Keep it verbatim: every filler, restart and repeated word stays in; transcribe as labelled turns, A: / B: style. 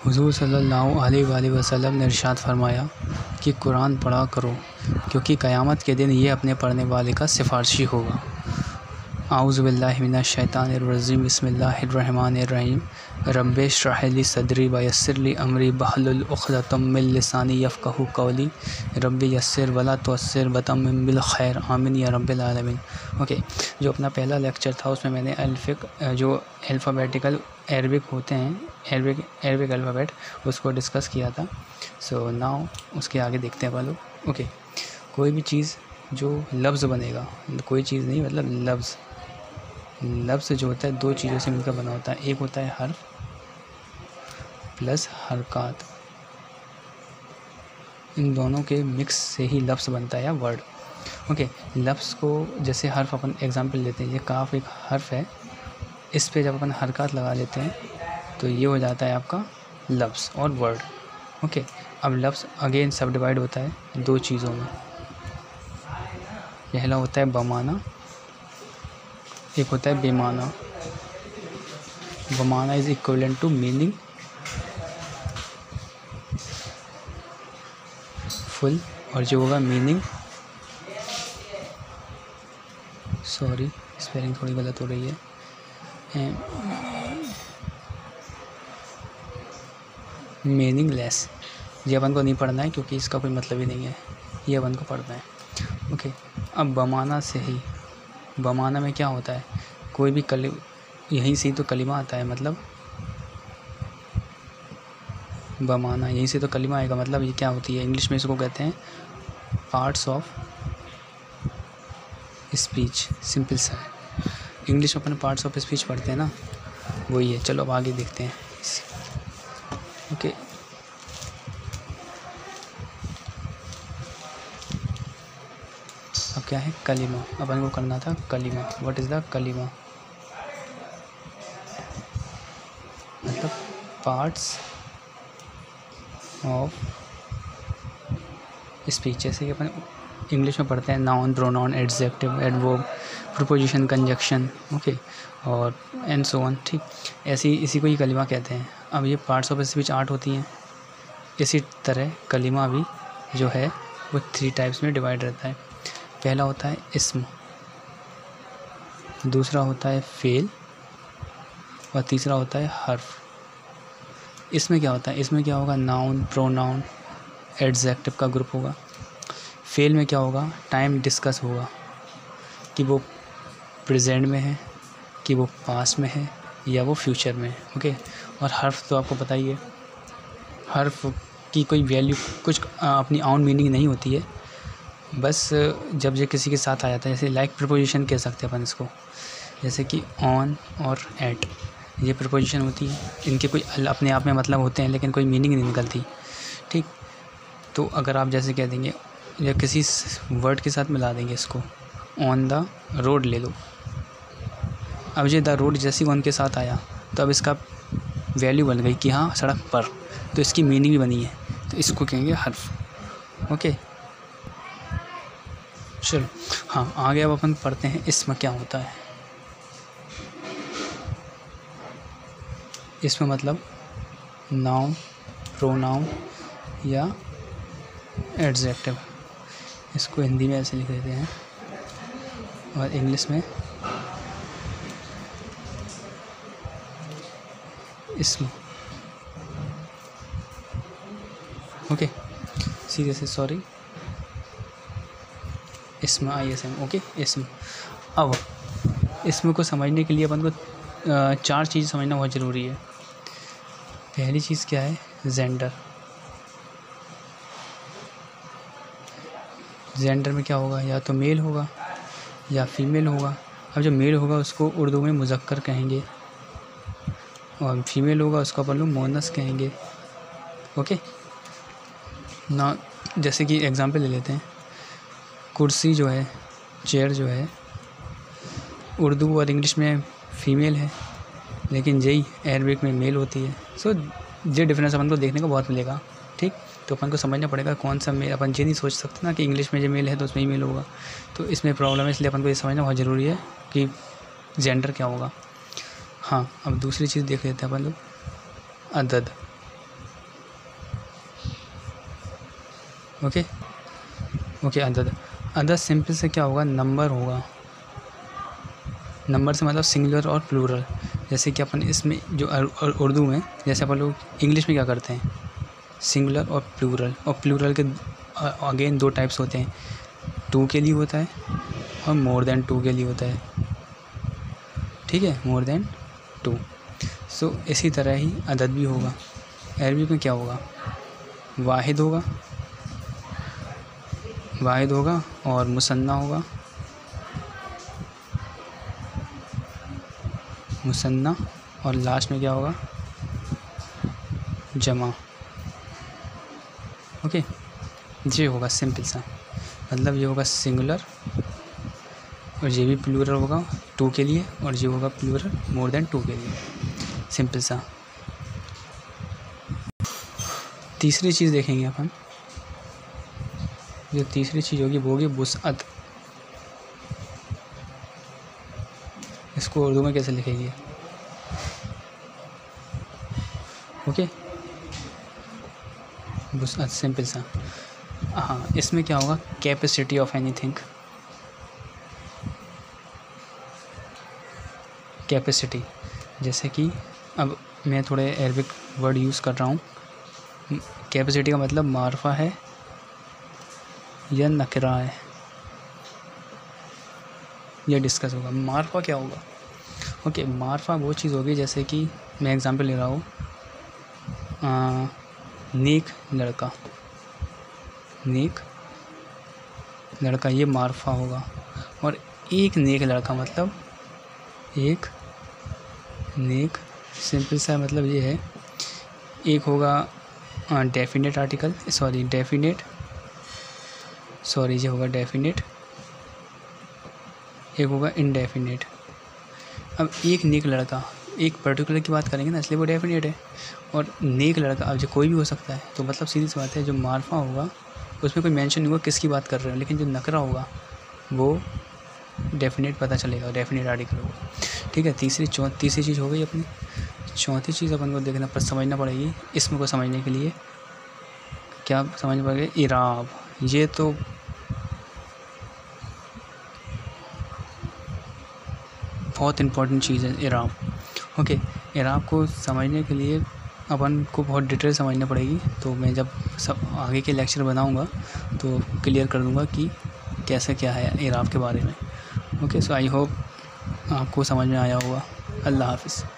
A: हुज़ूर सल्लल्लाहु अलैहि वसल्लम ने इरशाद फरमाया कि कुरान पढ़ा करो, क्योंकि क़यामत के दिन ये अपने पढ़ने वाले का सिफारशी होगा। आऊज़ु बिल्लाहि मिनश शैतानिर रजीम, बिस्मिल्लाहिर्रहमानिर रहीम। रब्बि इश्रह ली सदरी व यस्सिर ली अमरी वहलुल उक़दतम मिन लिसानी यफ़क़हू क़ौली। रब्बि यस्सिर वला तुअस्सिर वतम्मिम बिल खैर, आमीन या रब्बिल आलमीन। ओके, जो अपना पहला लेक्चर था उसमें मैंने अल्फ़िक जो अल्फ़ाबेटिकल अरबिक होते हैं, अरबिक अरबिक अल्फ़ाबेट, उसको डिस्कस किया था। सो नाउ उसके आगे देखते हैं अपन लोग। ओके, कोई भी चीज़ जो लफ्ज़ बनेगा, कोई चीज़ नहीं मतलब लफ्ज़, लफ्ज़ जो होता है दो चीज़ों से मिलकर बना होता है। एक होता है हर्फ प्लस हरकत, इन दोनों के मिक्स से ही लफ्ज़ बनता है या वर्ड। ओके, लफ्ज़ को जैसे हर्फ अपन एग्जांपल लेते हैं, ये काफ एक हर्फ है, इस पे जब अपन हरकत लगा लेते हैं तो ये हो जाता है आपका लफ्ज़ और वर्ड। ओके, अब लफ्ज़ अगेन सब डिवाइड होता है दो चीज़ों में। पहला होता है बमाना, एक होता है बेमाना। बमाना is equivalent to meaning full, और जो होगा मीनिंग, सॉरी स्पेलिंग थोड़ी गलत हो रही है, मीनिंगलेस। ये अपन को नहीं पढ़ना है क्योंकि इसका कोई मतलब ही नहीं है, ये अपन को पढ़ना है। ओके, अब बमाना से ही, बमाना में क्या होता है, कोई भी कली, यहीं से ही तो कलिमा आता है, मतलब बमाना यहीं से तो कलिमा आएगा। मतलब ये क्या होती है, इंग्लिश में इसको कहते हैं पार्ट्स ऑफ स्पीच। सिंपल सा है, इंग्लिश में अपन पार्ट्स ऑफ स्पीच पढ़ते हैं ना, वही है। चलो अब आगे देखते हैं। ओके, अब क्या है, कलिमा। अपन को करना था कलिमा। व्हाट इज़ द कलिमा, मतलब पार्ट्स ऑफ स्पीच। जैसे कि अपन इंग्लिश में पढ़ते हैं noun, pronoun, adjective, adverb, preposition, conjunction, okay, और एंड सो ऑन। ठीक, ऐसी इसी को ही कलिमा कहते हैं। अब ये पार्ट्स ऑफ स्पीच आठ होती हैं, इसी तरह कलिमा भी जो है वो थ्री टाइप्स में डिवाइड रहता है। पहला होता है इस्म, दूसरा होता है फ़ेल, और तीसरा होता है हर्फ। इसमें क्या होता है, इसमें क्या होगा, नाउन, प्रोनाउन, एडजेक्टिव का ग्रुप होगा। फ़ेल में क्या होगा, टाइम डिस्कस होगा कि वो प्रेजेंट में है, कि वो पास्ट में है, या वो फ्यूचर में है। ओके, और हर्फ तो आपको पता ही है, हर्फ की कोई वैल्यू, कुछ अपनी ऑन मीनिंग नहीं होती है, बस जब ये किसी के साथ आ जाता है, जैसे लाइक प्रीपोजिशन कह सकते हैं अपन इसको, जैसे कि ऑन और एट, ये प्रीपोजिशन होती है, इनके कोई अपने आप में मतलब होते हैं लेकिन कोई मीनिंग नहीं निकलती। ठीक, तो अगर आप जैसे कह देंगे या किसी वर्ड के साथ मिला देंगे इसको, ऑन द रोड ले लो, अब ये द रोड जैसे ऑन के साथ आया तो अब इसका वैल्यू बन गई कि हाँ सड़क पर, तो इसकी मीनिंग भी बनी है, तो इसको कहेंगे हर्फ। ओके, चलो हाँ आगे अब अपन पढ़ते हैं इसमें क्या होता है। इसमें मतलब नाउन, प्रोनाउन या एडजेक्टिव, इसको हिंदी में ऐसे लिख देते हैं, और इंग्लिश में इसमें। ओके, सीधे से सॉरी, इसमें आई एस एम। ओके, इसमें। अब इसमें को समझने के लिए अपन को चार चीज़ समझना बहुत ज़रूरी है। पहली चीज़ क्या है, जेंडर। जेंडर में क्या होगा, या तो मेल होगा या फीमेल होगा। अब जो मेल होगा उसको उर्दू में मुज़क्कर कहेंगे, और फीमेल होगा उसको अपन लोग मोनस कहेंगे। ओके ना, जैसे कि एग्जांपल ले लेते हैं, कुर्सी जो है, चेयर जो है, उर्दू और इंग्लिश में फ़ीमेल है, लेकिन यही अरबिक में मेल होती है। सो ये डिफरेंस अपन को देखने को बहुत मिलेगा। ठीक, तो अपन को समझना पड़ेगा कौन सा मेल। अपन ये नहीं सोच सकते ना कि इंग्लिश में जो मेल है तो उसमें ही मेल होगा, तो इसमें प्रॉब्लम है। इसलिए अपन को ये समझना बहुत ज़रूरी है कि जेंडर क्या होगा। हाँ, अब दूसरी चीज़ देख लेते हैं अपन लोग, अदद। ओके ओके अदद अदद सिंपल से क्या होगा, नंबर होगा। नंबर से मतलब सिंगुलर और प्लूरल। जैसे कि अपन इसमें जो उर्दू में, जैसे अपन लोग इंग्लिश में क्या करते हैं, सिंगुलर और प्लूरल। और प्लूरल के अगेन दो टाइप्स होते हैं, टू के लिए होता है और मोर देन टू के लिए होता है। ठीक है, मोर देन टू। सो इसी तरह ही अदद भी होगा। अरबी में क्या होगा, वाहिद होगा, वाहिद होगा और मुसन्ना होगा, मुसन्ना, और लास्ट में क्या होगा, जमा। ओके, ये होगा सिंपल सा, मतलब ये होगा सिंगुलर और ये भी प्लूरल होगा टू के लिए, और ये होगा प्लूरल मोर देन टू के लिए, सिंपल सा। तीसरी चीज़ देखेंगे अपन, जो तीसरी चीज़ होगी वो होगी वुसअत। इसको उर्दू में कैसे लिखेंगे, ओके, वुसअत, सिंपल सा। हाँ, इसमें क्या होगा, कैपेसिटी ऑफ एनीथिंग, कैपेसिटी। जैसे कि अब मैं थोड़े अरबिक वर्ड यूज़ कर रहा हूँ। कैपेसिटी का मतलब मार्फा है या नकरा है, यह डिस्कस होगा। मार्फा क्या होगा, ओके, मार्फा वो चीज़ होगी, जैसे कि मैं एग्जांपल ले रहा हूँ, नेक लड़का, नेक लड़का, ये मार्फा होगा। और एक नेक लड़का मतलब एक नेक, सिंपल सा मतलब ये है। एक होगा definite article, sorry definite, sorry ये होगा डेफिनेट, एक होगा इनडेफिनेट। अब एक नेक लड़का, एक पर्टिकुलर की बात करेंगे ना, इसलिए वो डेफिनेट है। और नेक लड़का अब जो कोई भी हो सकता है, तो मतलब सीधी सी बात है, जो मार्फा होगा उसमें कोई मेंशन नहीं होगा किसकी बात कर रहे हो, लेकिन जो नकरा होगा वो डेफिनेट पता चलेगा, डेफिनेट आर्टिकल होगा। ठीक है, तीसरी चौ तीसरी चीज़ हो गई अपनी। चौथी चीज़ अपन को देखना पर समझना पड़ेगी, इसमें को समझने के लिए क्या समझना पड़ेगा, इराब। ये तो बहुत इम्पोर्टेंट चीज़ है इराब। ओके, इराब को समझने के लिए अपन को बहुत डिटेल समझना पड़ेगी। तो मैं जब सब आगे के लेक्चर बनाऊंगा तो क्लियर कर दूंगा कि कैसे क्या है इराब के बारे में। ओके, सो आई होप आपको समझ में आया होगा। अल्लाह हाफ़िज़।